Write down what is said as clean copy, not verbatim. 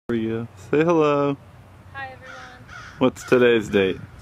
For you. Say hello. Hi everyone. What's today's date?